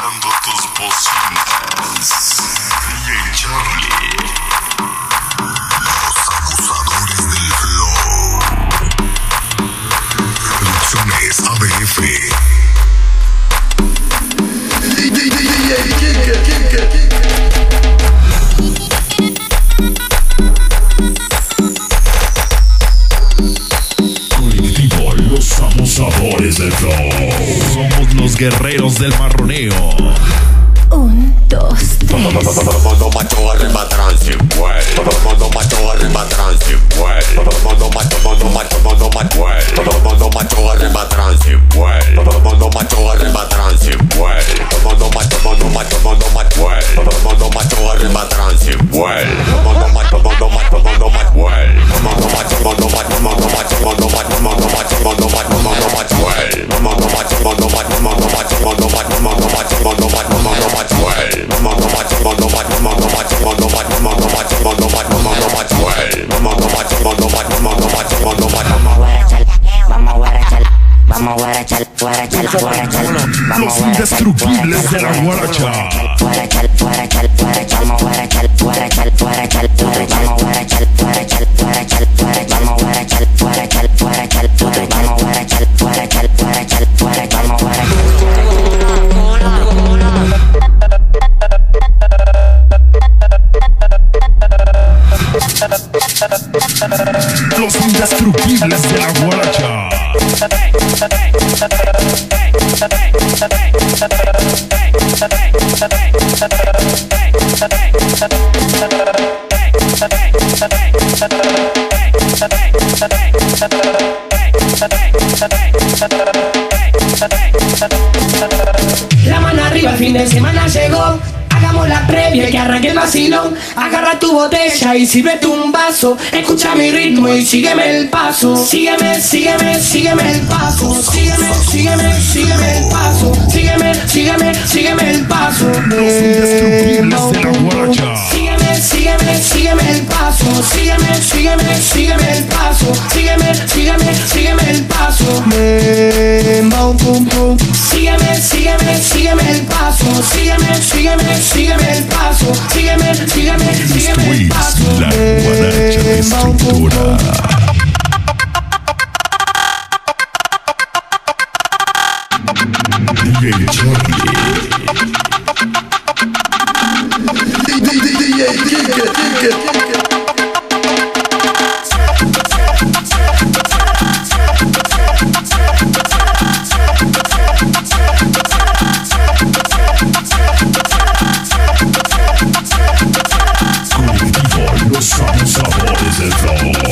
calentando tus bocinas. DJ Charlie. Los abusadores del flow. Producciones ABF. Colectivo Los Abusadores del flow. Somos los guerreros del marroneo. 1, 2, 3. Modo macho arriba trance, well. Modo macho arriba trance, well. Modo macho well. Modo macho arriba trance, well. Modo macho arriba trance, well. Modo macho well. Modo macho arriba trance, well. Modo macho well. Modo macho well. Modo macho well. Modo macho Los indestructibles de la guaracha. Los indestructibles de la guaracha. La mano arriba, el fin de semana llegó. Hagamos la previa y que arranque el vacilón. Agarra tu botella y sírvete un vaso. Escucha mi ritmo y sígueme el paso. Sígueme, sígueme, sígueme el paso. Sígueme, sígueme, sígueme el paso. Sígueme, sígueme, sígueme el paso. Los indestructibles de la guaracha. Sígueme, sígueme, sígueme el paso. Sígueme, sígueme, sígueme el paso. Sígueme, sígueme, sígueme el paso. Sígueme, sígueme, sígueme el paso. Sígueme, sígueme, sígueme el paso. Sígueme, sígueme, sígueme el paso. Esto es la guaracha destructora. DJ Charlie. Colectivo Los Abusadores del flow.